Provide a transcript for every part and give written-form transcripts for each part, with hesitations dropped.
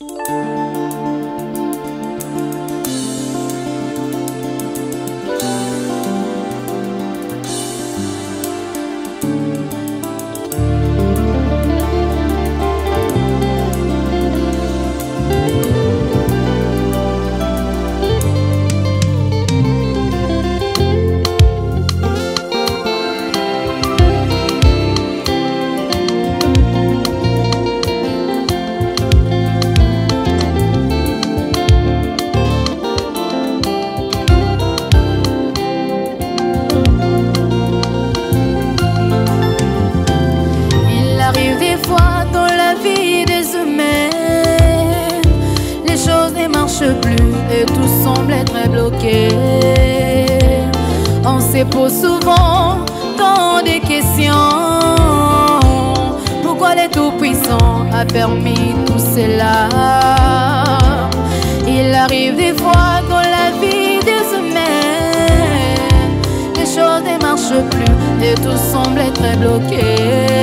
Plus et tout semble être bloqué. On se pose souvent tant de questions. Pourquoi le Tout-Puissant a permis tout cela? Il arrive des fois dans la vie des humains, les choses ne marchent plus et tout semble être bloqué.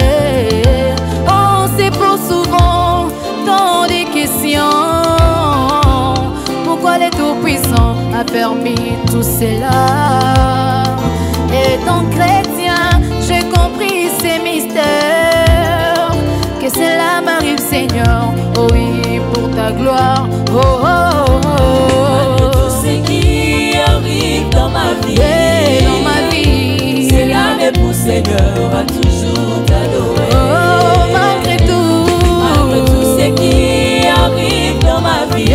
On se pose souvent tant de questions. Pourquoi le Tout-Puissant a permis tout cela? Étant chrétien, j'ai compris ces mystères. Que cela m'arrive, Seigneur, oh oui, pour ta gloire. Oh, oh, oh, oh. Tout ce qui arrive dans ma vie, dans ma vie, cela me pousse, Seigneur, à toujours t'adorer. Oh, malgré tout ce qui arrive dans ma vie,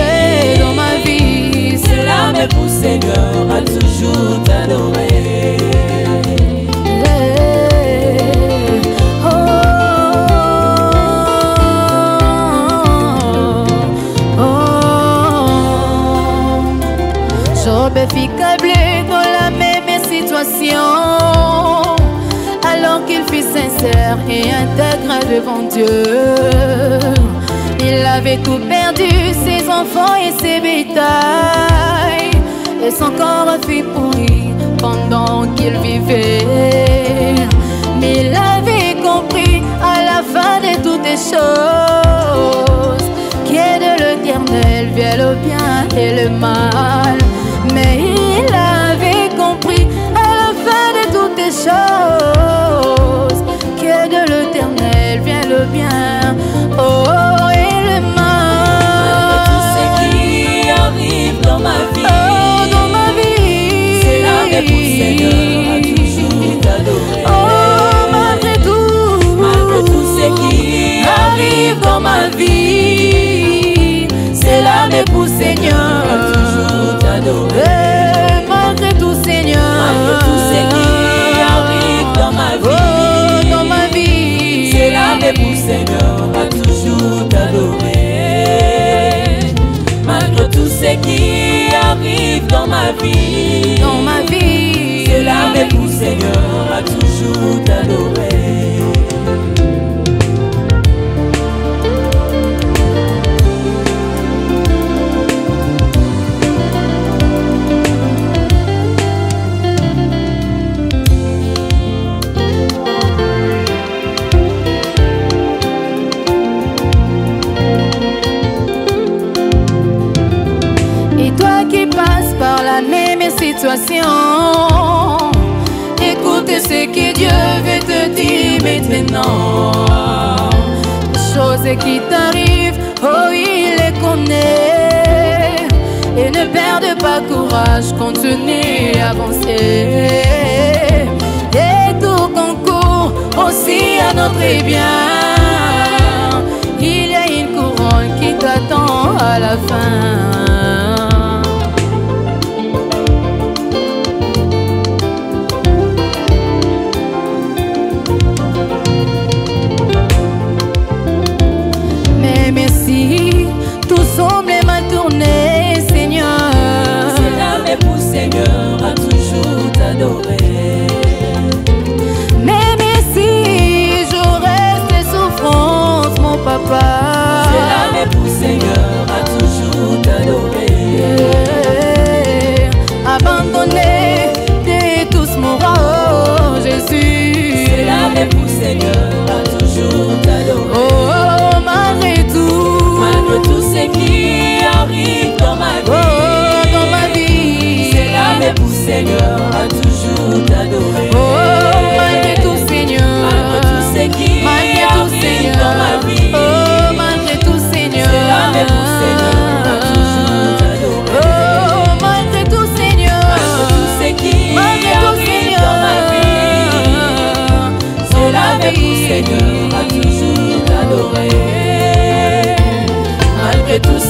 cela me pousse, Seigneur, à toujours t'adorer. Job fut câblé dans la même situation, alors qu'il fut sincère et intègre devant Dieu. Il avait tout perdu, ses enfants et ses bétails, et son corps fut pourri pendant qu'il vivait. Mais il avait compris à la fin de toutes les choses qu'est de l'Éternel vient le bien et le mal. Mais il avait compris à la fin de toutes les choses que de l'Éternel vient le bien, oh, et le mal. Tout ce qui arrive dans ma vie, oh, dans ma vie, cela me pousse, Seigneur, à toujours t'adorer. Oh, malgré tout ce qui arrive dans ma vie, cela me pousse, Seigneur, à toujours t'adorer. Malgré tout, Seigneur, malgré tout ce qui arrive dans ma vie, oh, dans ma vie, cela me pousse, Seigneur, à toujours t'adorer. Malgré tout ce qui arrive dans ma vie, cela me pousse, Seigneur, à toujours t'adorer. Par la même situation, écoute ce que Dieu veut te dire maintenant. Les choses qui t'arrivent, oh, il les connaît. Et ne perde pas courage, continue à avancer. Et tout concourt aussi à notre bien. Il y a une couronne qui t'attend à la fin. Tout semble mal tourné, Seigneur, cela me pousse, Seigneur, à toujours t'adorer. Même si je reste souffrance, mon papa, cela me pousse, Seigneur, à toujours t'adorer.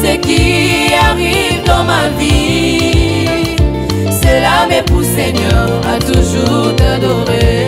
ce qui arrive dans ma vie, cela me pousse, Seigneur, à toujours t'adorer.